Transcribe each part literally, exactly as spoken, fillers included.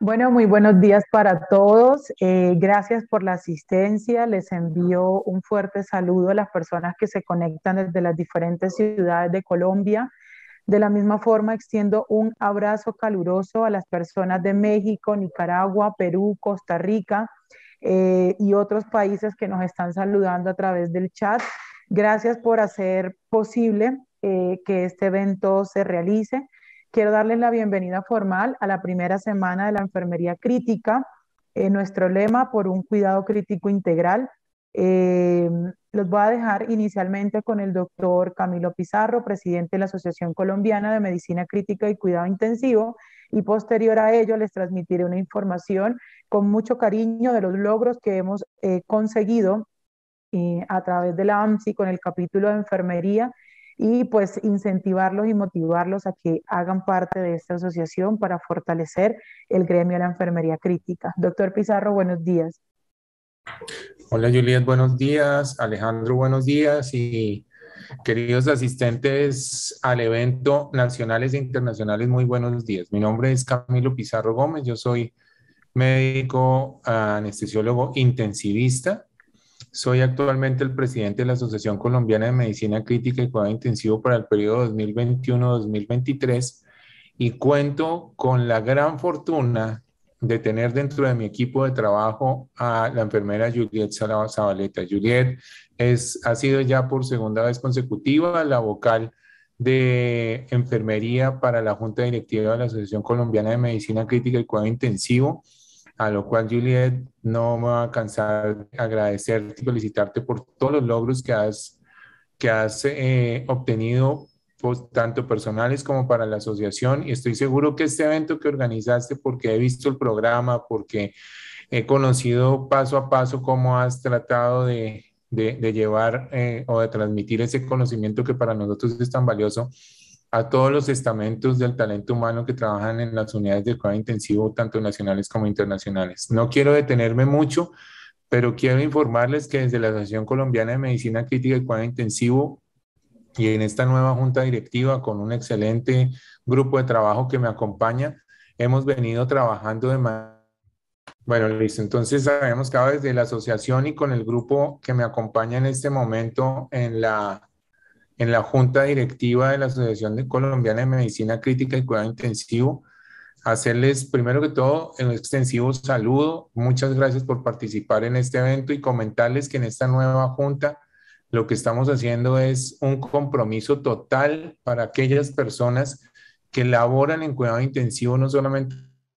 Bueno, muy buenos días para todos. Eh, gracias por la asistencia. Les envío un fuerte saludo a las personas que se conectan desde las diferentes ciudades de Colombia. De la misma forma, extiendo un abrazo caluroso a las personas de México, Nicaragua, Perú, Costa Rica eh, y otros países que nos están saludando a través del chat. Gracias por hacer posible eh, que este evento se realice. Quiero darles la bienvenida formal a la primera semana de la enfermería crítica. Eh, nuestro lema, por un cuidado crítico integral. Eh, los voy a dejar inicialmente con el doctor Camilo Pizarro, presidente de la Asociación Colombiana de Medicina Crítica y Cuidado Intensivo, y posterior a ello les transmitiré una información con mucho cariño de los logros que hemos eh, conseguido eh, a través de la A M S I con el capítulo de enfermería y pues incentivarlos y motivarlos a que hagan parte de esta asociación para fortalecer el gremio de la enfermería crítica. Doctor Pizarro, buenos días. Hola Juliet, buenos días. Alejandro, buenos días. Y queridos asistentes al evento nacionales e internacionales, muy buenos días. Mi nombre es Camilo Pizarro Gómez. Yo soy médico anestesiólogo intensivista. Soy actualmente el presidente de la Asociación Colombiana de Medicina Crítica y Cuidado Intensivo para el periodo dos mil veintiuno a dos mil veintitrés y cuento con la gran fortuna de tener dentro de mi equipo de trabajo a la enfermera Juliet Salaba Zabaleta. Juliet es, ha sido ya por segunda vez consecutiva la vocal de enfermería para la Junta Directiva de la Asociación Colombiana de Medicina Crítica y Cuidado Intensivo, a lo cual Juliet no me va a cansar de agradecerte y felicitarte por todos los logros que has, que has eh, obtenido, pues, tanto personales como para la asociación. Y estoy seguro que este evento que organizaste, porque he visto el programa, porque he conocido paso a paso cómo has tratado de, de, de llevar eh, o de transmitir ese conocimiento que para nosotros es tan valioso a todos los estamentos del talento humano que trabajan en las unidades de cuidado intensivo, tanto nacionales como internacionales. No quiero detenerme mucho, pero quiero informarles que desde la Asociación Colombiana de Medicina Crítica y Cuidado Intensivo y en esta nueva junta directiva con un excelente grupo de trabajo que me acompaña, hemos venido trabajando de manera... Bueno, listo. Entonces, habíamos quedado desde la asociación y con el grupo que me acompaña en este momento en la, en la junta directiva de la Asociación de Colombiana de Medicina Crítica y Cuidado Intensivo. Hacerles primero que todo un extensivo saludo. Muchas gracias por participar en este evento y comentarles que en esta nueva junta lo que estamos haciendo es un compromiso total para aquellas personas que laboran en cuidado intensivo, no solamente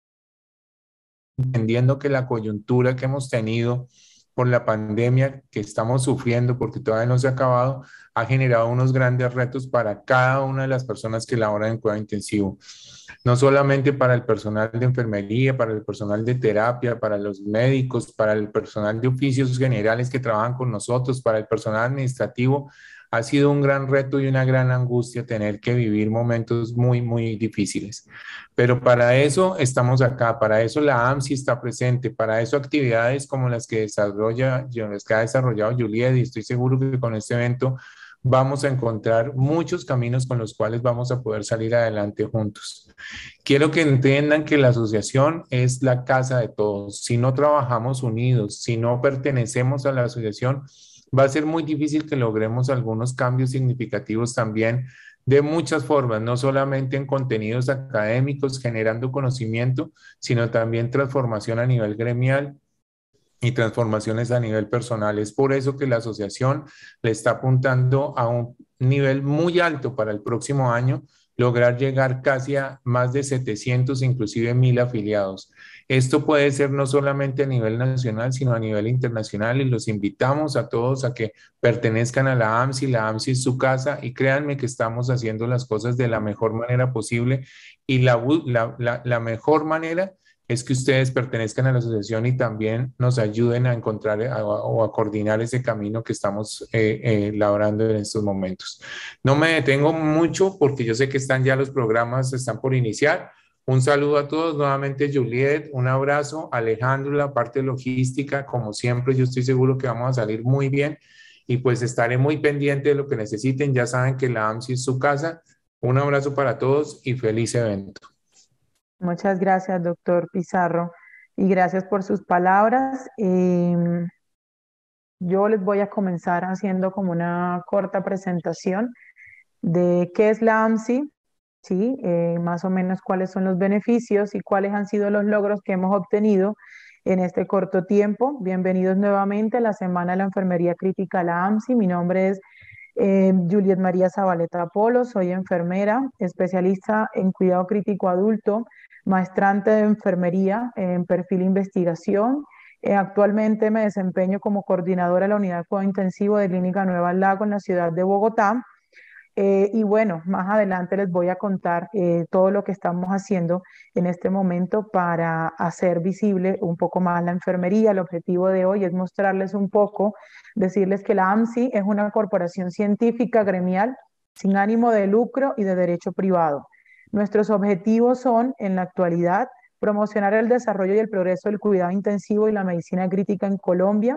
entendiendo que la coyuntura que hemos tenido por la pandemia que estamos sufriendo, porque todavía no se ha acabado, ha generado unos grandes retos para cada una de las personas que laboran en cuidado intensivo. No solamente para el personal de enfermería, para el personal de terapia, para los médicos, para el personal de oficios generales que trabajan con nosotros, para el personal administrativo. Ha sido un gran reto y una gran angustia tener que vivir momentos muy, muy difíciles. Pero para eso estamos acá, para eso la A M S I está presente, para eso actividades como las que desarrolla, las que ha desarrollado Juliet, y estoy seguro que con este evento vamos a encontrar muchos caminos con los cuales vamos a poder salir adelante juntos. Quiero que entiendan que la asociación es la casa de todos. Si no trabajamos unidos, si no pertenecemos a la asociación, va a ser muy difícil que logremos algunos cambios significativos también de muchas formas, no solamente en contenidos académicos generando conocimiento, sino también transformación a nivel gremial y transformaciones a nivel personal. Es por eso que la asociación le está apuntando a un nivel muy alto para el próximo año, lograr llegar casi a más de setecientos, inclusive mil afiliados. Esto puede ser no solamente a nivel nacional, sino a nivel internacional, y los invitamos a todos a que pertenezcan a la A M S I. La A M S I es su casa y créanme que estamos haciendo las cosas de la mejor manera posible, y la, la, la, la mejor manera es que ustedes pertenezcan a la asociación y también nos ayuden a encontrar a, o a coordinar ese camino que estamos eh, eh, labrando en estos momentos. No me detengo mucho porque yo sé que están ya los programas, están por iniciar. Un saludo a todos, nuevamente Juliet, un abrazo, Alejandro, la parte logística, como siempre yo estoy seguro que vamos a salir muy bien y pues estaré muy pendiente de lo que necesiten. Ya saben que la A M S I es su casa. Un abrazo para todos y feliz evento. Muchas gracias, doctor Pizarro, y gracias por sus palabras. Em, yo les voy a comenzar haciendo como una corta presentación de qué es la AMSI, ¿sí? Eh, más o menos cuáles son los beneficios y cuáles han sido los logros que hemos obtenido en este corto tiempo. Bienvenidos nuevamente a la Semana de la Enfermería Crítica, la AMSI. Mi nombre es eh, Juliet María Zabaleta Polo, soy enfermera, especialista en cuidado crítico adulto, maestrante de enfermería en perfil investigación. Eh, actualmente me desempeño como coordinadora de la unidad de cuidado intensivo de Clínica Nueva Lago en la ciudad de Bogotá. Eh, y bueno, más adelante les voy a contar eh, todo lo que estamos haciendo en este momento para hacer visible un poco más la enfermería. El objetivo de hoy es mostrarles un poco, decirles que la AMSI es una corporación científica gremial sin ánimo de lucro y de derecho privado. Nuestros objetivos son, en la actualidad, promocionar el desarrollo y el progreso del cuidado intensivo y la medicina crítica en Colombia,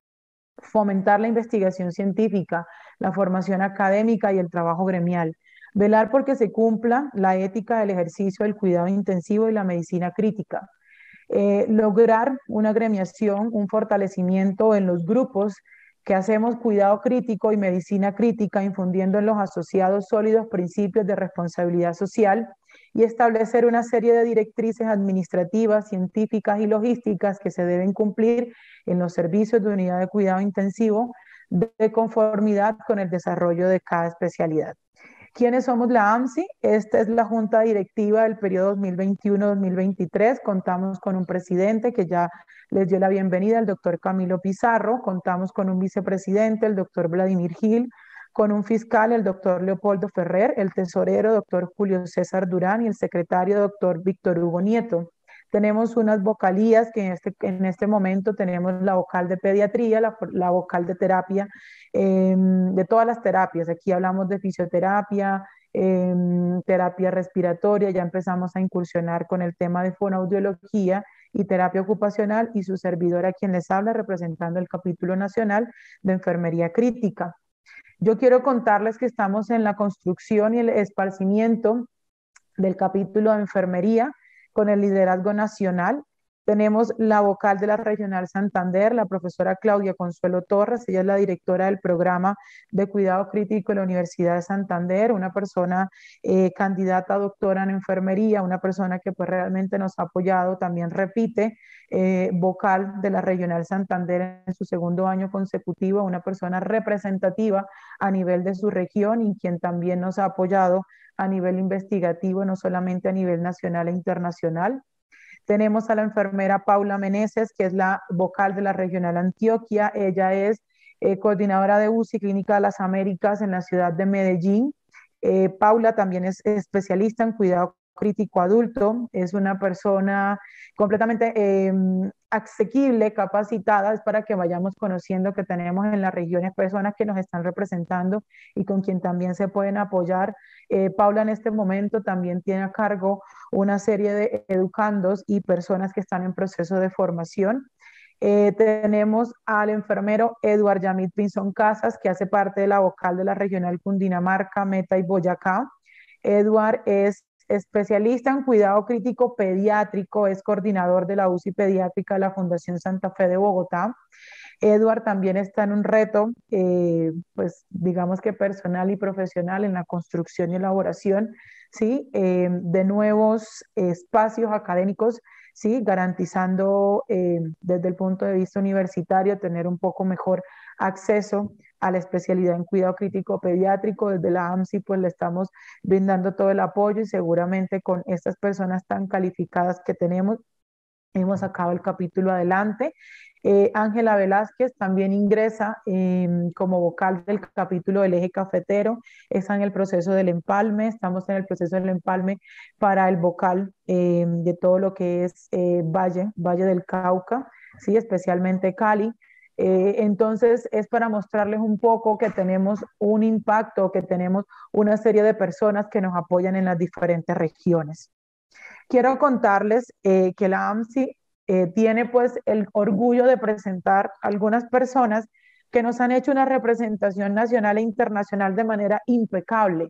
fomentar la investigación científica, la formación académica y el trabajo gremial, velar porque se cumpla la ética del ejercicio del cuidado intensivo y la medicina crítica, eh, lograr una gremiación, un fortalecimiento en los grupos que hacemos cuidado crítico y medicina crítica, infundiendo en los asociados sólidos principios de responsabilidad social y establecer una serie de directrices administrativas, científicas y logísticas que se deben cumplir en los servicios de unidad de cuidado intensivo de conformidad con el desarrollo de cada especialidad. ¿Quiénes somos la AMSI? Esta es la junta directiva del periodo dos mil veintiuno a dos mil veintitrés. Contamos con un presidente que ya les dio la bienvenida, el doctor Camilo Pizarro. Contamos con un vicepresidente, el doctor Vladimir Gil, con un fiscal, el doctor Leopoldo Ferrer, el tesorero, doctor Julio César Durán, y el secretario, doctor Víctor Hugo Nieto. Tenemos unas vocalías que en este, en este momento tenemos la vocal de pediatría, la, la vocal de terapia, eh, de todas las terapias. Aquí hablamos de fisioterapia, eh, terapia respiratoria, ya empezamos a incursionar con el tema de fonoaudiología y terapia ocupacional, y su servidora quien les habla representando el capítulo nacional de enfermería crítica. Yo quiero contarles que estamos en la construcción y el esparcimiento del capítulo de enfermería con el liderazgo nacional. Tenemos la vocal de la Regional Santander, la profesora Claudia Consuelo Torres. Ella es la directora del programa de cuidado crítico de la Universidad de Santander, una persona eh, candidata a doctora en enfermería, una persona que pues realmente nos ha apoyado, también repite, eh, vocal de la Regional Santander en su segundo año consecutivo, una persona representativa a nivel de su región y quien también nos ha apoyado a nivel investigativo, no solamente a nivel nacional e internacional. Tenemos a la enfermera Paula Meneses, que es la vocal de la Regional Antioquia. Ella es eh, coordinadora de U C I Clínica de las Américas en la ciudad de Medellín. Eh, Paula también es especialista en cuidado crítico adulto, es una persona completamente eh, asequible, capacitada, es para que vayamos conociendo que tenemos en las regiones personas que nos están representando y con quien también se pueden apoyar. Eh, Paula en este momento también tiene a cargo una serie de educandos y personas que están en proceso de formación. Eh, tenemos al enfermero Eduard Yamit Pinzón Casas, que hace parte de la vocal de la Regional Cundinamarca, Meta y Boyacá. Eduard es especialista en cuidado crítico pediátrico, es coordinador de la U C I pediátrica de la Fundación Santa Fe de Bogotá. Eduard también está en un reto, eh, pues digamos que personal y profesional en la construcción y elaboración, ¿sí? Eh, de nuevos espacios académicos, ¿sí? Garantizando eh, desde el punto de vista universitario tener un poco mejor acceso a la especialidad en cuidado crítico pediátrico. Desde la AMSI pues le estamos brindando todo el apoyo y seguramente con estas personas tan calificadas que tenemos hemos sacado el capítulo adelante. Eh, Ángela Velázquez también ingresa eh, como vocal del capítulo del eje cafetero, está en el proceso del empalme, estamos en el proceso del empalme para el vocal eh, de todo lo que es eh, Valle, Valle del Cauca, ¿sí? Especialmente Cali. Eh, entonces es para mostrarles un poco que tenemos un impacto, que tenemos una serie de personas que nos apoyan en las diferentes regiones. Quiero contarles eh, que la AMSI eh, tiene pues el orgullo de presentar algunas personas que nos han hecho una representación nacional e internacional de manera impecable.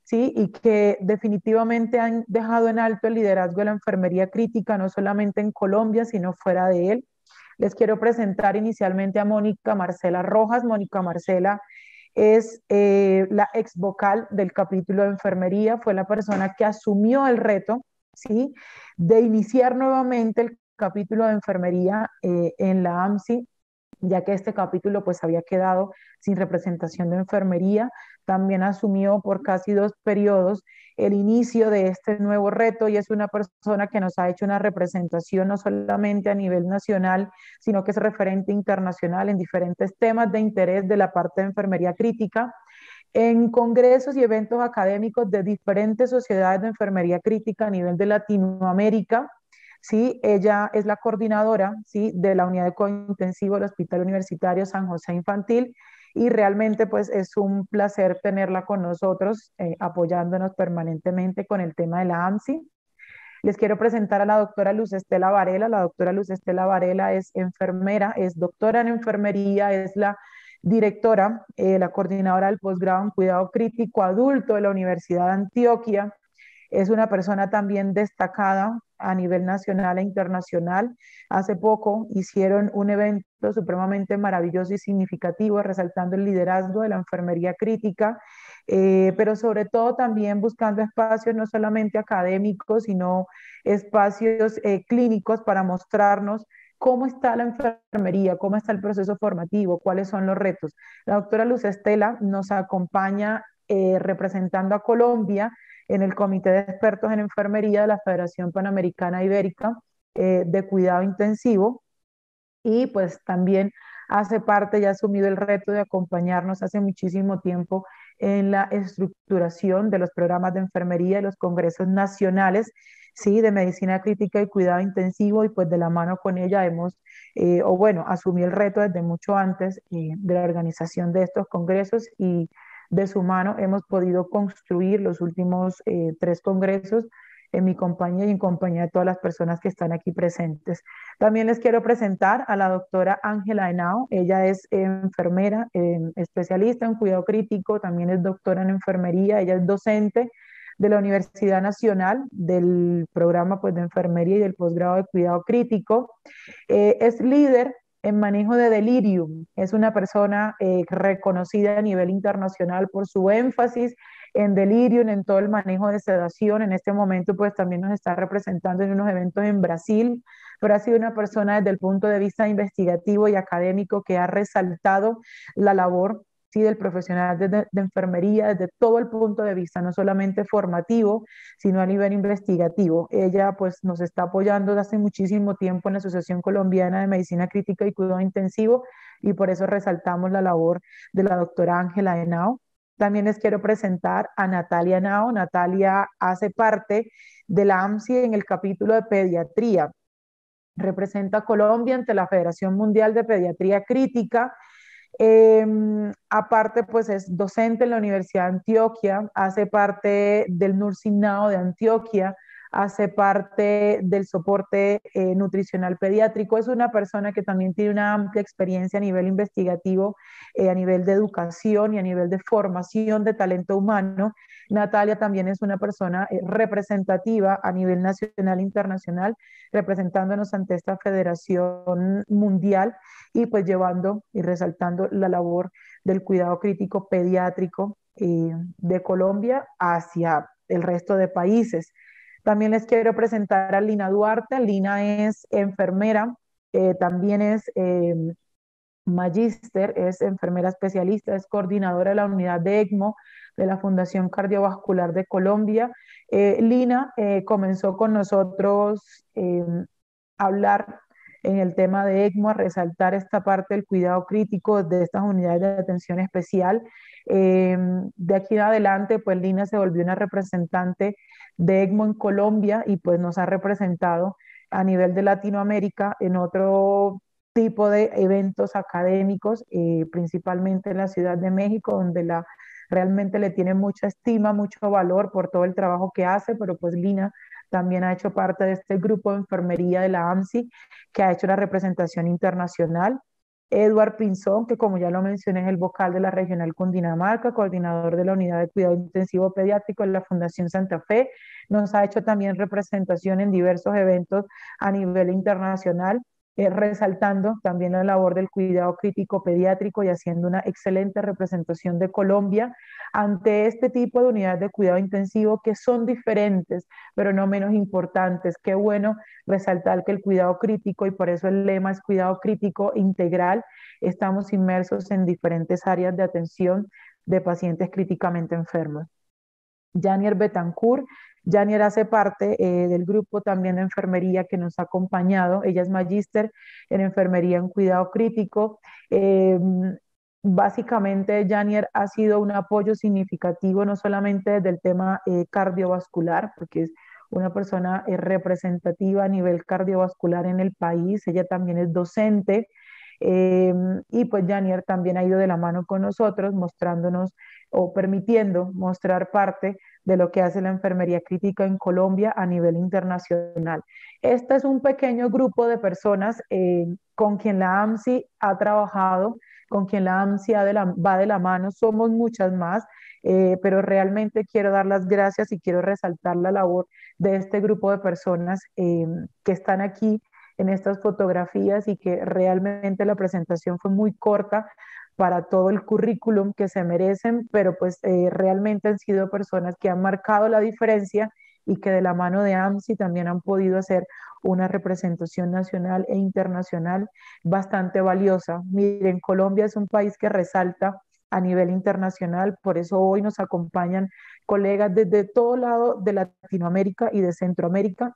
¿sí? Y que definitivamente han dejado en alto el liderazgo de la enfermería crítica, no solamente en Colombia, sino fuera de él. Les quiero presentar inicialmente a Mónica Marcela Rojas. Mónica Marcela es eh, la ex vocal del capítulo de enfermería, fue la persona que asumió el reto, ¿sí? De iniciar nuevamente el capítulo de enfermería eh, en la A M S I, ya que este capítulo pues había quedado sin representación de enfermería. También asumió por casi dos periodos el inicio de este nuevo reto y es una persona que nos ha hecho una representación no solamente a nivel nacional, sino que es referente internacional en diferentes temas de interés de la parte de enfermería crítica, en congresos y eventos académicos de diferentes sociedades de enfermería crítica a nivel de Latinoamérica. Sí, ella es la coordinadora, ¿sí?, de la unidad de cuidado intensivo del Hospital Universitario San José Infantil y realmente pues es un placer tenerla con nosotros, eh, apoyándonos permanentemente con el tema de la A M S I. Les quiero presentar a la doctora Luz Estela Varela. La doctora Luz Estela Varela es enfermera, es doctora en enfermería, es la directora, eh, la coordinadora del posgrado en cuidado crítico adulto de la Universidad de Antioquia. Es una persona también destacada a nivel nacional e internacional. Hace poco hicieron un evento supremamente maravilloso y significativo, resaltando el liderazgo de la enfermería crítica, eh, pero sobre todo también buscando espacios no solamente académicos, sino espacios eh, clínicos para mostrarnos cómo está la enfermería, cómo está el proceso formativo, cuáles son los retos. La doctora Luz Estela nos acompaña eh, representando a Colombia en el Comité de Expertos en Enfermería de la Federación Panamericana Ibérica eh, de Cuidado Intensivo y pues también hace parte y ha asumido el reto de acompañarnos hace muchísimo tiempo en la estructuración de los programas de enfermería y los congresos nacionales, sí, de medicina crítica y cuidado intensivo y pues de la mano con ella hemos, eh, o bueno, asumió el reto desde mucho antes eh, de la organización de estos congresos y de su mano hemos podido construir los últimos eh, tres congresos en mi compañía y en compañía de todas las personas que están aquí presentes. También les quiero presentar a la doctora Ángela Henao. Ella es enfermera, eh, especialista en cuidado crítico, también es doctora en enfermería, ella es docente de la Universidad Nacional del programa pues, de enfermería y del posgrado de cuidado crítico. Eh, es líder en manejo de delirium. Es una persona eh, reconocida a nivel internacional por su énfasis en delirium, en todo el manejo de sedación. En este momento, pues también nos está representando en unos eventos en Brasil, pero ha sido una persona desde el punto de vista investigativo y académico que ha resaltado la labor ¿sí? del profesional de, de, de enfermería desde todo el punto de vista, no solamente formativo, sino a nivel investigativo. Ella pues nos está apoyando desde hace muchísimo tiempo en la Asociación Colombiana de Medicina Crítica y Cuidado Intensivo y por eso resaltamos la labor de la doctora Ángela Henao. También les quiero presentar a Natalia Henao. Natalia hace parte de la A M S I en el capítulo de pediatría. Representa a Colombia ante la Federación Mundial de Pediatría Crítica. Eh, aparte, pues es docente en la Universidad de Antioquia, hace parte del Nursing Now de Antioquia, hace parte del soporte eh, nutricional pediátrico. Es una persona que también tiene una amplia experiencia a nivel investigativo, eh, a nivel de educación y a nivel de formación de talento humano. Natalia también es una persona eh, representativa a nivel nacional e internacional, representándonos ante esta Federación Mundial y pues llevando y resaltando la labor del cuidado crítico pediátrico eh, de Colombia hacia el resto de países. También les quiero presentar a Lina Duarte. Lina es enfermera, eh, también es eh, magíster, es enfermera especialista, es coordinadora de la unidad de ECMO de la Fundación Cardiovascular de Colombia. Eh, Lina eh, comenzó con nosotros eh, a hablar en el tema de ECMO, a resaltar esta parte del cuidado crítico de estas unidades de atención especial. Eh, de aquí en adelante, pues Lina se volvió una representante de ECMO en Colombia y pues nos ha representado a nivel de Latinoamérica en otro tipo de eventos académicos, eh, principalmente en la Ciudad de México, donde la, realmente le tiene mucha estima, mucho valor por todo el trabajo que hace, pero pues Lina también ha hecho parte de este grupo de enfermería de la A M S I, que ha hecho la representación internacional. Edward Pinzón, que como ya lo mencioné es el vocal de la Regional Cundinamarca, coordinador de la Unidad de Cuidado Intensivo Pediátrico de la Fundación Santa Fe. Nos ha hecho también representación en diversos eventos a nivel internacional, eh, resaltando también la labor del cuidado crítico pediátrico y haciendo una excelente representación de Colombia ante este tipo de unidades de cuidado intensivo que son diferentes, pero no menos importantes. Qué bueno resaltar que el cuidado crítico, y por eso el lema es cuidado crítico integral, estamos inmersos en diferentes áreas de atención de pacientes críticamente enfermos. Janier Betancourt. Janier hace parte eh, del grupo también de enfermería que nos ha acompañado. Ella es magíster en enfermería en cuidado crítico. Eh, básicamente, Janier ha sido un apoyo significativo no solamente desde el tema eh, cardiovascular, porque es una persona eh, representativa a nivel cardiovascular en el país. Ella también es docente. Eh, y pues Janier también ha ido de la mano con nosotros, mostrándonos o permitiendo mostrar parte de lo que hace la enfermería crítica en Colombia a nivel internacional. Este es un pequeño grupo de personas eh, con quien la AMSI ha trabajado, con quien la AMSI de la, va de la mano, somos muchas más, eh, pero realmente quiero dar las gracias y quiero resaltar la labor de este grupo de personas eh, que están aquí en estas fotografías y que realmente la presentación fue muy corta para todo el currículum que se merecen, pero pues eh, realmente han sido personas que han marcado la diferencia y que de la mano de AMSI también han podido hacer una representación nacional e internacional bastante valiosa. Miren, Colombia es un país que resalta a nivel internacional, por eso hoy nos acompañan colegas desde todo lado de Latinoamérica y de Centroamérica,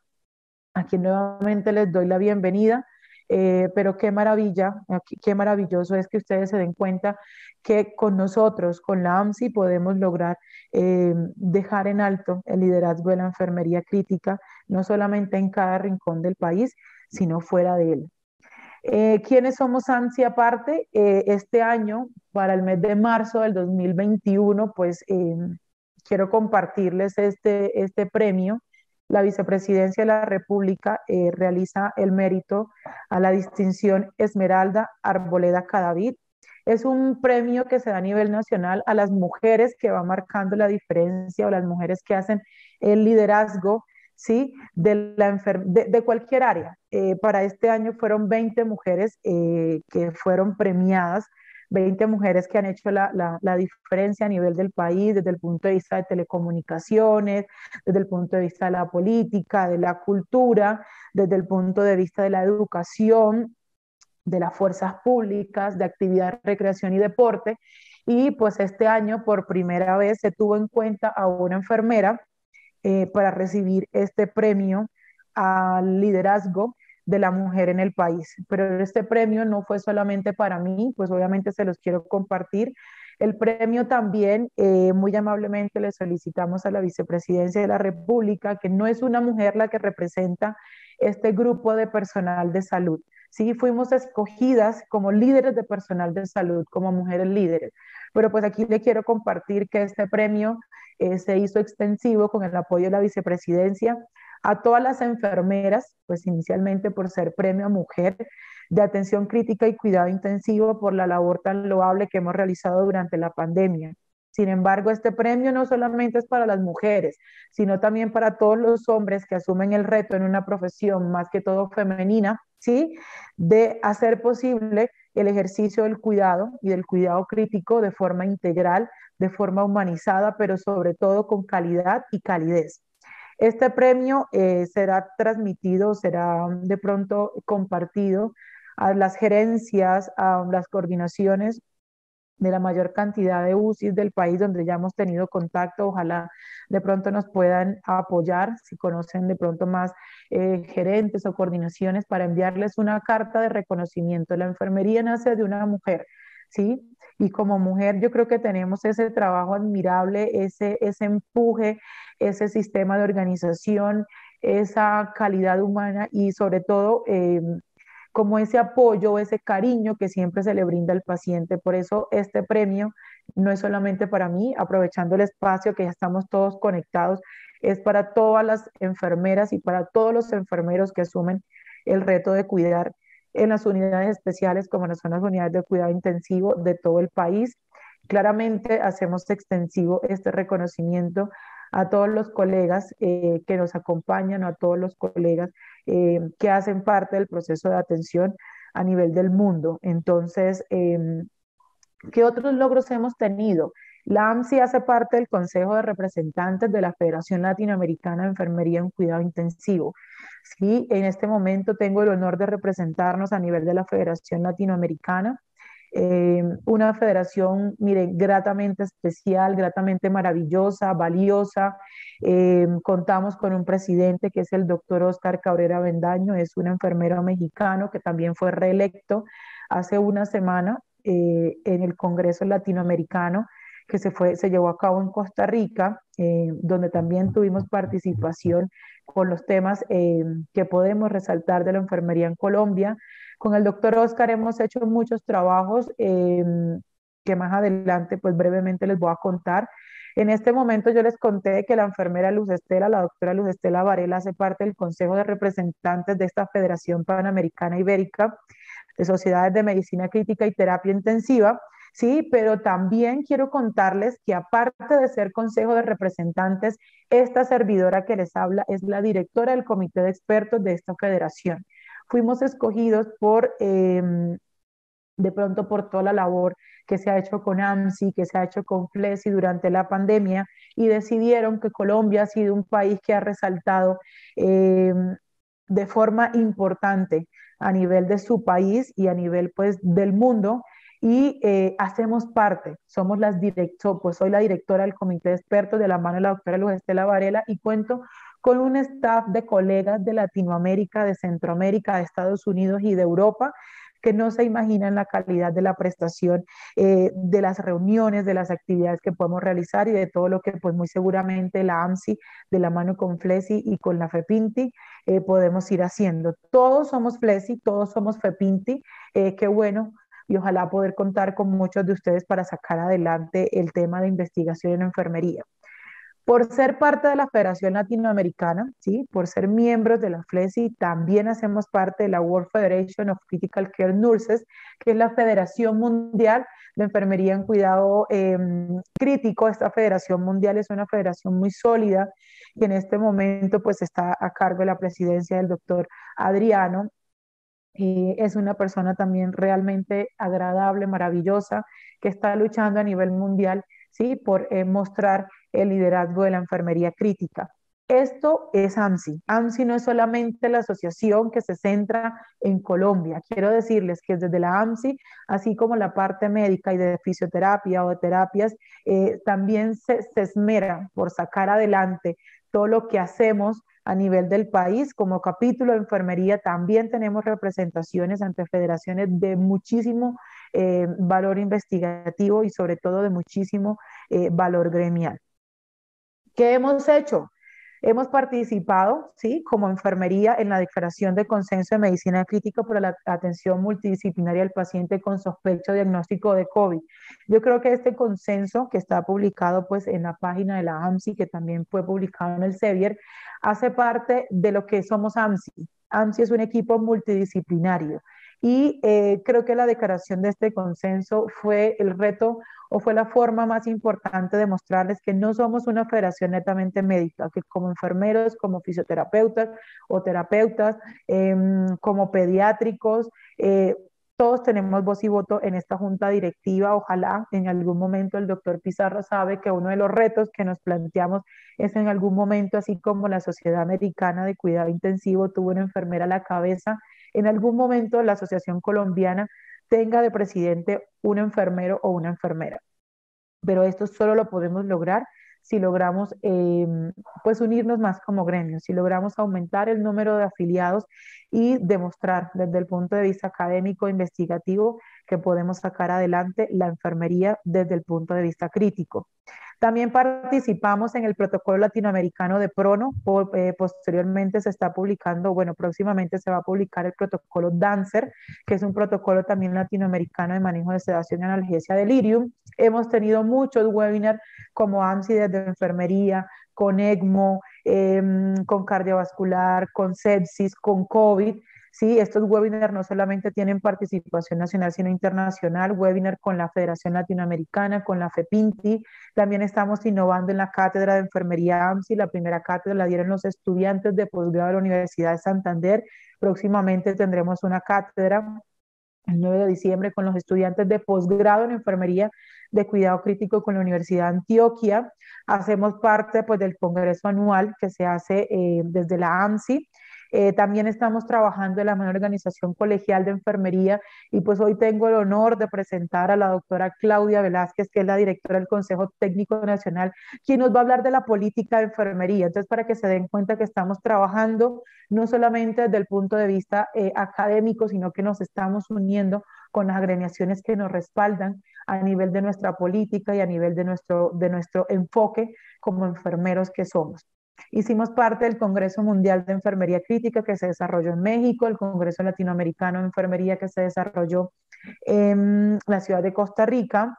a quien nuevamente les doy la bienvenida. Eh, pero qué maravilla, qué maravilloso es que ustedes se den cuenta que con nosotros, con la AMSI, podemos lograr eh, dejar en alto el liderazgo de la enfermería crítica, no solamente en cada rincón del país, sino fuera de él. Eh, ¿Quiénes somos AMSI aparte? Eh, este año, para el mes de marzo del dos mil veintiuno, pues eh, quiero compartirles este, este premio. La Vicepresidencia de la República eh, realiza el mérito a la distinción Esmeralda Arboleda Cadavid. Es un premio que se da a nivel nacional a las mujeres que van marcando la diferencia o las mujeres que hacen el liderazgo, ¿sí? De, la de, de cualquier área. Eh, para este año fueron veinte mujeres eh, que fueron premiadas, veinte mujeres que han hecho la, la, la, diferencia a nivel del país desde el punto de vista de telecomunicaciones, desde el punto de vista de la política, de la cultura, desde el punto de vista de la educación, de las fuerzas públicas, de actividad, recreación y deporte. Y pues este año por primera vez se tuvo en cuenta a una enfermera eh, para recibir este premio al liderazgo de la mujer en el país. Pero este premio no fue solamente para mí, pues obviamente se los quiero compartir. El premio también, eh, muy amablemente le solicitamos a la Vicepresidencia de la República, que no es una mujer la que representa este grupo de personal de salud. Sí, fuimos escogidas como líderes de personal de salud, como mujeres líderes. Pero pues aquí le quiero compartir que este premio eh, se hizo extensivo con el apoyo de la Vicepresidencia a todas las enfermeras, pues inicialmente por ser premio a mujer de atención crítica y cuidado intensivo por la labor tan loable que hemos realizado durante la pandemia. Sin embargo, este premio no solamente es para las mujeres, sino también para todos los hombres que asumen el reto en una profesión más que todo femenina, ¿sí? De hacer posible el ejercicio del cuidado y del cuidado crítico de forma integral, de forma humanizada, pero sobre todo con calidad y calidez. Este premio eh, será transmitido, será de pronto compartido a las gerencias, a las coordinaciones de la mayor cantidad de U C Is del país donde ya hemos tenido contacto. Ojalá de pronto nos puedan apoyar, si conocen de pronto más eh, gerentes o coordinaciones, para enviarles una carta de reconocimiento. La enfermería nace de una mujer, ¿sí? Y como mujer yo creo que tenemos ese trabajo admirable, ese, ese empuje, ese sistema de organización, esa calidad humana y sobre todo eh, como ese apoyo, ese cariño que siempre se le brinda al paciente. Por eso este premio no es solamente para mí, aprovechando el espacio que ya estamos todos conectados, es para todas las enfermeras y para todos los enfermeros que asumen el reto de cuidar en las unidades especiales como las son las unidades de cuidado intensivo de todo el país. Claramente hacemos extensivo este reconocimiento a todos los colegas eh, que nos acompañan, a todos los colegas eh, que hacen parte del proceso de atención a nivel del mundo. Entonces, eh, ¿qué otros logros hemos tenido? La AMSI hace parte del Consejo de Representantes de la Federación Latinoamericana de Enfermería en Cuidado Intensivo. Sí, en este momento tengo el honor de representarnos a nivel de la Federación Latinoamericana, eh, una federación, mire, gratamente especial, gratamente maravillosa, valiosa. Eh, contamos con un presidente que es el doctor Oscar Cabrera Bendaño, es un enfermero mexicano que también fue reelecto hace una semana eh, en el Congreso Latinoamericano que se, fue, se llevó a cabo en Costa Rica, eh, donde también tuvimos participación con los temas eh, que podemos resaltar de la enfermería en Colombia. Con el doctor Oscar hemos hecho muchos trabajos eh, que más adelante, pues brevemente les voy a contar. En este momento yo les conté que la enfermera Luz Estela, la doctora Luz Estela Varela, hace parte del Consejo de Representantes de esta Federación Panamericana Ibérica de Sociedades de Medicina Crítica y Terapia Intensiva. Sí, pero también quiero contarles que aparte de ser Consejo de Representantes, esta servidora que les habla es la directora del Comité de Expertos de esta federación. Fuimos escogidos por, eh, de pronto por toda la labor que se ha hecho con AMSI, que se ha hecho con FLESI durante la pandemia, y decidieron que Colombia ha sido un país que ha resaltado eh, de forma importante a nivel de su país y a nivel pues del mundo, y eh, hacemos parte, somos las directo, pues soy la directora del comité de expertos de la mano de la doctora Luz Estela Varela y cuento con un staff de colegas de Latinoamérica, de Centroamérica, de Estados Unidos y de Europa que no se imaginan la calidad de la prestación, eh, de las reuniones, de las actividades que podemos realizar y de todo lo que pues muy seguramente la AMSI de la mano con FLESI y con la FEPINTI eh, podemos ir haciendo. Todos somos FLESI, todos somos FEPINTI, eh, qué bueno y ojalá poder contar con muchos de ustedes para sacar adelante el tema de investigación en enfermería. Por ser parte de la Federación Latinoamericana, ¿sí? Por ser miembros de la FLESI, también hacemos parte de la World Federation of Critical Care Nurses, que es la Federación Mundial de Enfermería en Cuidado eh, Crítico. Esta federación mundial es una federación muy sólida y en este momento pues está a cargo de la presidencia del doctor Adriano. Eh, es una persona también realmente agradable, maravillosa, que está luchando a nivel mundial, ¿sí? Por eh, mostrar el liderazgo de la enfermería crítica. Esto es AMSI. AMSI no es solamente la asociación que se centra en Colombia. Quiero decirles que desde la AMSI, así como la parte médica y de fisioterapia o de terapias, eh, también se, se esmera por sacar adelante todo lo que hacemos a nivel del país. Como capítulo de enfermería también tenemos representaciones ante federaciones de muchísimo eh, valor investigativo y sobre todo de muchísimo eh, valor gremial. ¿Qué hemos hecho? Hemos participado, ¿sí? Como enfermería en la declaración de consenso de medicina crítica para la atención multidisciplinaria del paciente con sospecha o diagnóstico de COVID. Yo creo que este consenso que está publicado pues en la página de la AMSI, que también fue publicado en el Sevier, hace parte de lo que somos AMSI. AMSI es un equipo multidisciplinario y eh, creo que la declaración de este consenso fue el reto o fue la forma más importante de mostrarles que no somos una federación netamente médica, que como enfermeros, como fisioterapeutas o terapeutas, eh, como pediátricos, eh, todos tenemos voz y voto en esta junta directiva. Ojalá en algún momento el doctor Pizarro sabe que uno de los retos que nos planteamos es en algún momento, así como la Sociedad Americana de Cuidado Intensivo tuvo una enfermera a la cabeza, en algún momento la Asociación Colombiana tenga de presidente un enfermero o una enfermera. Pero esto solo lo podemos lograr si logramos eh, pues unirnos más como gremio, si logramos aumentar el número de afiliados y demostrar desde el punto de vista académico e investigativo que podemos sacar adelante la enfermería desde el punto de vista crítico. También participamos en el protocolo latinoamericano de PRONO, por, eh, posteriormente se está publicando, bueno, próximamente se va a publicar el protocolo DANCER, que es un protocolo también latinoamericano de manejo de sedación y analgesia delirium. Hemos tenido muchos webinars como AMSI desde enfermería, con ECMO, eh, con cardiovascular, con sepsis, con COVID, Sí, estos webinars no solamente tienen participación nacional, sino internacional, webinar con la Federación Latinoamericana, con la FEPINTI. También estamos innovando en la cátedra de enfermería AMSI. La primera cátedra la dieron los estudiantes de posgrado de la Universidad de Santander. Próximamente tendremos una cátedra el nueve de diciembre con los estudiantes de posgrado en enfermería de cuidado crítico con la Universidad de Antioquia. Hacemos parte pues, del congreso anual que se hace eh, desde la AMSI. Eh, también estamos trabajando en la mayor organización colegial de enfermería y pues hoy tengo el honor de presentar a la doctora Claudia Velázquez, que es la directora del Consejo Técnico Nacional, quien nos va a hablar de la política de enfermería. Entonces, para que se den cuenta que estamos trabajando no solamente desde el punto de vista eh, académico, sino que nos estamos uniendo con las agremiaciones que nos respaldan a nivel de nuestra política y a nivel de nuestro, de nuestro enfoque como enfermeros que somos. Hicimos parte del Congreso Mundial de Enfermería Crítica que se desarrolló en México, el Congreso Latinoamericano de Enfermería que se desarrolló en la ciudad de Costa Rica.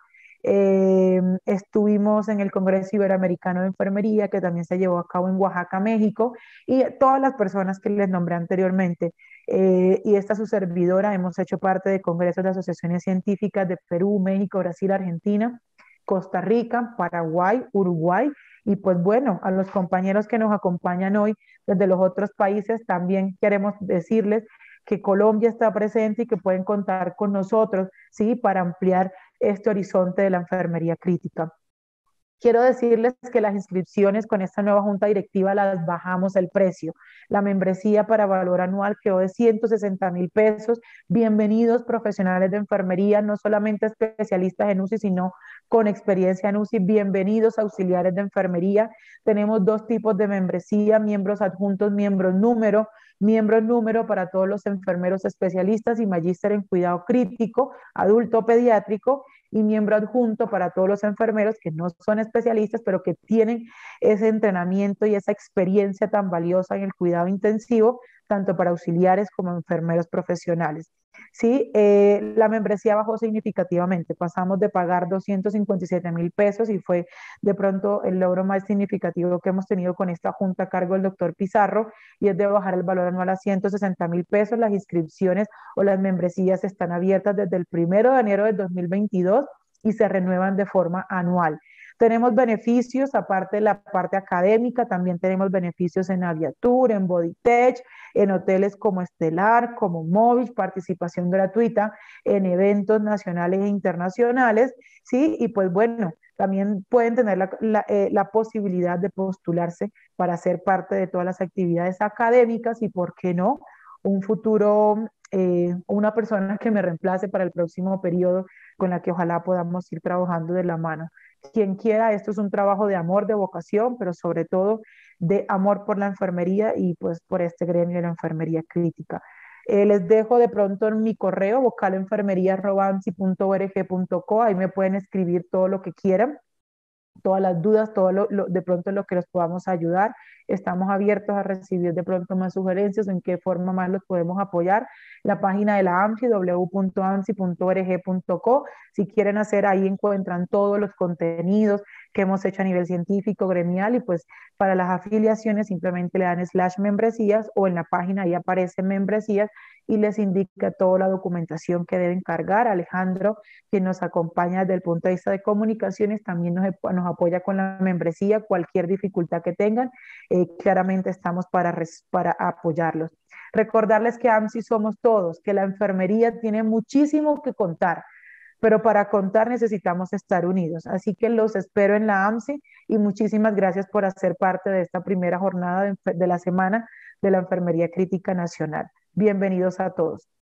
Eh, estuvimos en el Congreso Iberoamericano de Enfermería, que también se llevó a cabo en Oaxaca, México, y todas las personas que les nombré anteriormente. Eh, y esta su servidora, hemos hecho parte de congresos de asociaciones científicas de Perú, México, Brasil, Argentina, Costa Rica, Paraguay, Uruguay, y pues bueno, a los compañeros que nos acompañan hoy desde los otros países, también queremos decirles que Colombia está presente y que pueden contar con nosotros, ¿sí? Para ampliar este horizonte de la enfermería crítica. Quiero decirles que las inscripciones con esta nueva junta directiva las bajamos el precio. La membresía para valor anual quedó de ciento sesenta mil pesos. Bienvenidos profesionales de enfermería, no solamente especialistas en U C I, sino con experiencia en U C I. Bienvenidos auxiliares de enfermería. Tenemos dos tipos de membresía, miembros adjuntos, miembros número. Miembros número para todos los enfermeros especialistas y magíster en cuidado crítico, adulto pediátrico, y miembro adjunto para todos los enfermeros que no son especialistas, pero que tienen ese entrenamiento y esa experiencia tan valiosa en el cuidado intensivo, tanto para auxiliares como enfermeros profesionales. Sí, eh, la membresía bajó significativamente, pasamos de pagar doscientos cincuenta y siete mil pesos y fue de pronto el logro más significativo que hemos tenido con esta junta a cargo del doctor Pizarro, y es de bajar el valor anual a ciento sesenta mil pesos. Las inscripciones o las membresías están abiertas desde el primero de enero del dos mil veintidós y se renuevan de forma anual. Tenemos beneficios, aparte de la parte académica, también tenemos beneficios en Aviatur, en Bodytech, en hoteles como Estelar, como Móvil, participación gratuita en eventos nacionales e internacionales, ¿sí? Y pues bueno, también pueden tener la, la, eh, la posibilidad de postularse para ser parte de todas las actividades académicas y, ¿por qué no?, un futuro, eh, una persona que me reemplace para el próximo periodo con la que ojalá podamos ir trabajando de la mano. Quien quiera, esto es un trabajo de amor, de vocación, pero sobre todo de amor por la enfermería y pues por este gremio de la enfermería crítica. Eh, les dejo de pronto en mi correo vocalenfermería arroba amsi punto org punto co, ahí me pueden escribir todo lo que quieran, todas las dudas, todo lo, lo, de pronto en lo que los podamos ayudar. Estamos abiertos a recibir de pronto más sugerencias, en qué forma más los podemos apoyar. La página de la AMSI, w w w punto amsi punto org punto co. Si quieren hacer, ahí encuentran todos los contenidos que hemos hecho a nivel científico, gremial, y pues para las afiliaciones simplemente le dan slash membresías, o en la página ahí aparecen membresías y les indica toda la documentación que deben cargar. Alejandro, quien nos acompaña desde el punto de vista de comunicaciones, también nos, nos apoya con la membresía. Cualquier dificultad que tengan, eh, claramente estamos para, para apoyarlos. Recordarles que AMSI somos todos, que la enfermería tiene muchísimo que contar, pero para contar necesitamos estar unidos. Así que los espero en la AMSI y muchísimas gracias por hacer parte de esta primera jornada de, de la semana de la Enfermería Crítica Nacional. Bienvenidos a todos.